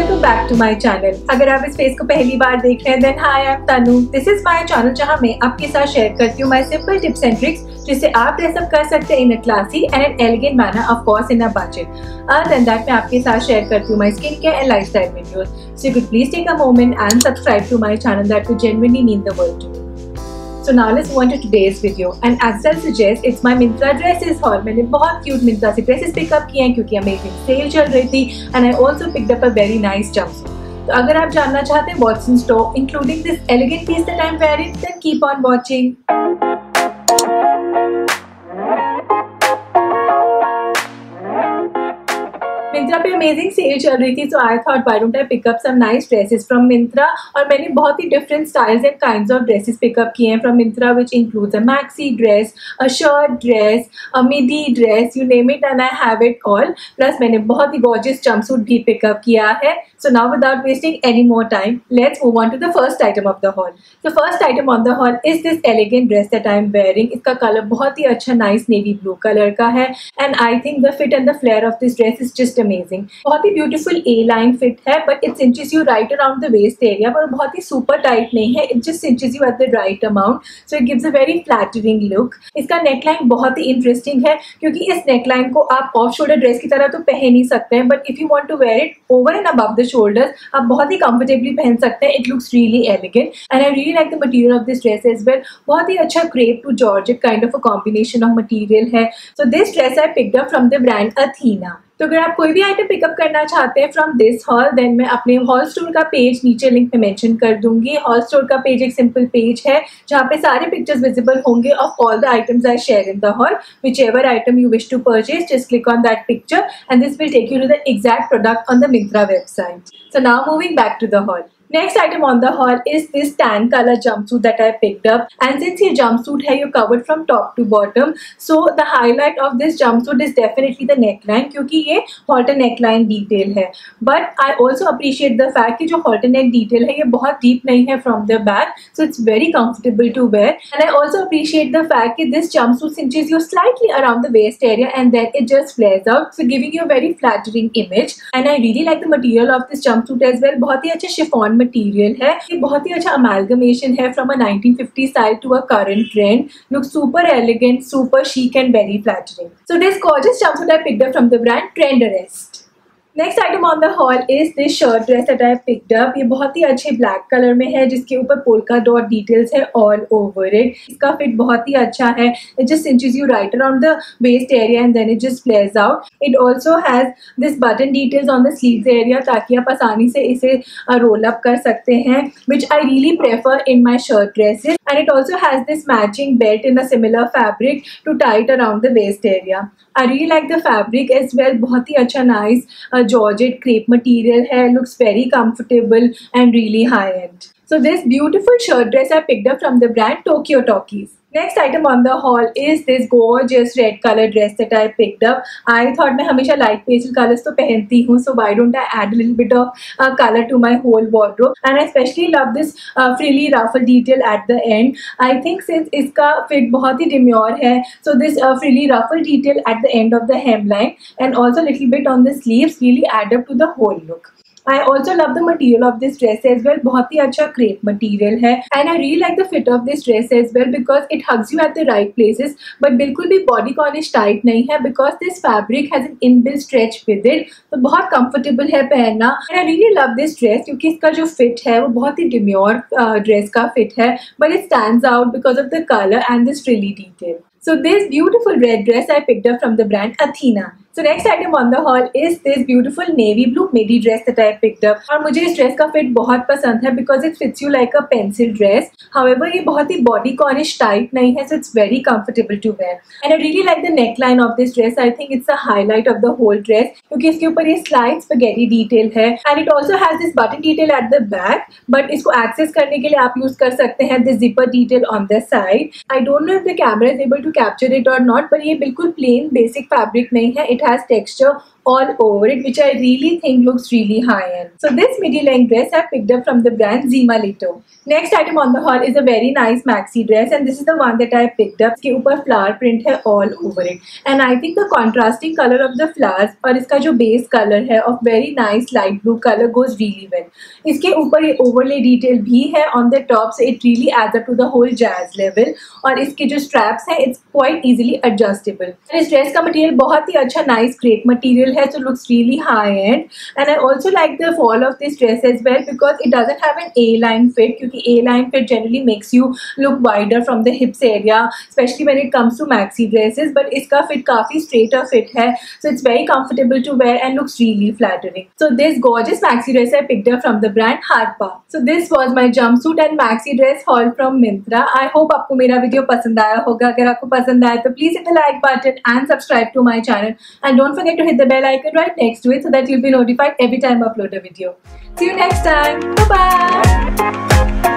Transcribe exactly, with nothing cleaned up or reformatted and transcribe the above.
Welcome back to my channel. अगर आप इस फेस को पहली बार देख रहे हैं then hi I am Tanu. This is my channel जहां मैं आपके साथ शेयर करती हूँ my simple tips and tricks जिससे आप ड्रेस अप कर सकते हैं in a classy and an elegant manner, of course in a budget. Other than that मैं आपके साथ शेयर करती हूँ my skin care and lifestyle videos. So you could please take a moment and subscribe to my channel, that would genuinely mean the world to me. So now let's move on to today's video and as I suggest it's my Myntra dresses haul। मैंने बहुत cute Myntra से dresses pick up किए हैं क्योंकि amazing sale चल रही थी and I also picked up a very nice jumpsuit। तो अगर आप जानना चाहते हैं what's in store including this elegant piece that I'm wearing, then keep on watching। Myntra पे अमेजिंग सेल चल रही थी, so I thought why don't I pick up some nice dresses from Myntra। और मैंने बहुत ही different styles and kinds of dresses pick up किए हैं from Myntra, which includes a maxi dress, a shirt dress, a midi dress, you name it and I have it all। Plus मैंने बहुत ही gorgeous jumpsuit भी pick up किया है। So now without wasting any more time, let's move on to the first item of the haul। The first item on the haul is this elegant dress that I am wearing। इसका color बहुत ही अच्छा nice navy blue color का है and I think the fit and the flare of this dress is just amazing। बहुत ही beautiful A line fit है but it cinches you right around the waist area, पर बहुत ही super tight नहीं है, it just cinches you at the right amount, so it gives a very flattering look। इसका neckline बहुत ही interesting है क्योंकि इस neckline को आप off shoulder dress की तरह तो पहन ही सकते हैं, but if you want to wear it over and above the shoulders आप बहुत ही comfortably पहन सकते हैं। It looks really elegant and I really like the material of this dress as well। बहुत ही अच्छा crepe to georgette kind of a combination of material है। So this dress I picked up from the brand Athena। तो अगर आप कोई भी item pickup करना चाहते हैं फ्रॉम दिस हॉल देन मैं अपने हॉल स्टोर का पेज नीचे लिंक पे मेंशन कर दूंगी। हॉल स्टोर का पेज एक सिंपल पेज है जहाँ पे सारे पिक्चर्स विजिबल होंगे of all the items I share in the haul. Whichever item you wish to purchase just click on that picture and this will take you to the exact product on the Myntra website. So now moving back to the haul. Next item on the haul is this tan color jumpsuit that I picked up, and since ये jumpsuit है you're covered from top to bottom, so the highlight of this jumpsuit is definitely the neckline क्योंकि ये halter neckline detail है। But I also appreciate the fact कि जो halter neck detail है ये बहुत deep नहीं है from the back, so it's very comfortable to wear। And I also appreciate the fact कि this jumpsuit cinches you slightly around the waist area and then it just flares out, so giving you a very flattering image। And I really like the material of this jumpsuit as well। बहुत ही अच्छा chiffon material है, ये बहुत ही अच्छा amalgamation है from a nineteen fifty style to a current trend. Look super elegant, super chic and very flattering. So this gorgeous jumpsuit I picked up from the brand Trenderest। Next item on the haul is this shirt dress that I picked up. ये बहुत ही अच्छे black colour में है जिसके ऊपर polka dot details है all over it. इसका fit बहुत ही अच्छा है, it just cinches you right around the waist area and then it just flares out। It also has this button details on the sleeves area ताकि आप आसानी से इसे रोल अप कर सकते हैं, which I really prefer in my shirt dresses। And it also has this matching belt in a similar fabric to tie it around the waist area। I really like the fabric as well। बहुत ही अच्छा nice uh, georgette crepe material है, looks very comfortable and really high end। So this beautiful shirt dress I picked up from the brand Tokyo Talkies। Next item on the haul is this gorgeous red color dress that I picked up। I thought मैं हमेशा light pastel colors तो पहनती हूँ, so why don't I add a little bit of uh, color to my whole wardrobe। And I especially love this uh, frilly ruffle detail at the end। I think since इसका fit बहुत ही demure है, so this uh, frilly ruffle detail at the end of the hemline and also little bit on the sleeves really add up to the whole look। I also love the material of this dress as well। बहुत ही अच्छा crepe material है and I really like the fit of this dress as well because it hugs you at the right places but बिल्कुल भी body cornish tight नहीं है because this fabric has an inbuilt stretch with it, तो बहुत comfortable है पहनना। And I really love this dress क्योंकि इसका जो fit है वो बहुत ही demure uh, dress का fit है but it stands out because of the color and this frilly detail। So this beautiful red dress I picked up from the brand Athena। So next item on the haul is this beautiful navy blue midi dress that I picked up। और मुझे इस dress का fit बहुत पसंद है because it fits you like a pencil dress। However ये बहुत ही body cornish tight नहीं है, so it's very comfortable to wear। And I really like the neckline of this dress। I think it's a highlight of the whole dress क्योंकि इसके ऊपर ये slide spaghetti detail है and it also has this button detail at the back, but इसको access करने के लिए आप use कर सकते हैं this zipper detail on the side। I don't know if the camera is able to capture it और नॉट, पर ये बिल्कुल प्लेन बेसिक फैब्रिक नहीं है. It has texture all over it, which I really think looks really high end. So this midi length dress I picked up from the brand Zima Lito. Next item on the haul is a very nice maxi dress, and this is the one that I picked up. इसके ऊपर flower print है all over it, and I think the contrasting color of the flowers और इसका जो base color है of very nice light blue color goes really well. इसके ऊपर ये overlay detail भी है on the top, so it really adds up to the whole jazz level. और इसके जो straps हैं it's quite easily adjustable. इस dress का material बहुत ही अच्छा nice crepe material है, so looks really high end. And I also like the fall of this dress as well because it doesn't have an A-line fit, क्योंकि A-line fit generally makes you look wider from the hips area, especially when it comes to maxi dresses. But इसका fit काफी straighter fit है, so it's very comfortable to wear and looks really flattering. So this gorgeous maxi dress I picked up from the brand Harpa. So this was my jumpsuit and maxi dress haul from Myntra. I hope आपको मेरा video पसंद आया होगा. अगर आपको पसंद आया तो please hit the like button and subscribe to my channel, and don't forget to hit the bell icon right next to it so that you'll be notified every time I upload a video. See you next time. Bye bye.